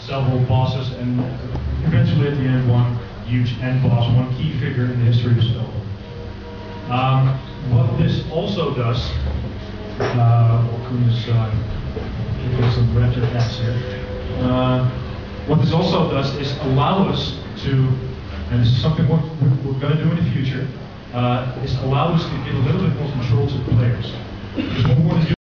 several bosses, and eventually at the end one huge end boss, one key figure in the history of Spellborn. What this also does, get some red X here. What this also does is allow us to, and this is something we're going to do in the future, is allow us to give a little bit more control to the players. Because what we want to do